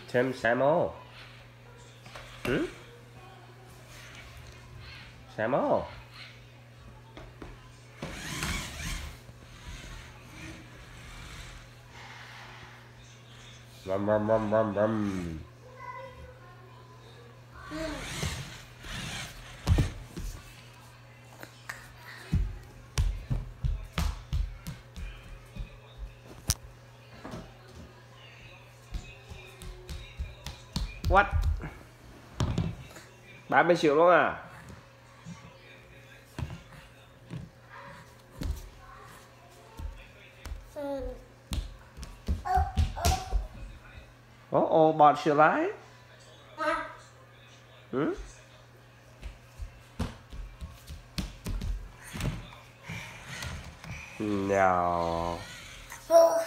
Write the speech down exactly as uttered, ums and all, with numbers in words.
Thêm Samo. Hmm? Samo. Rum rum rum rum rum. What? ba mươi triệu luôn à? Ồ ồ, bọt trở lại. Ừ? No.